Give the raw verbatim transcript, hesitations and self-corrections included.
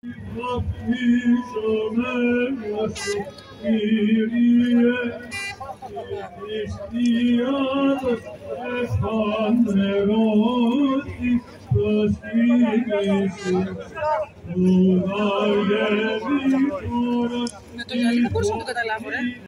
Με το γυαλί δεν μπορούσα να το καταλάβω, ρε.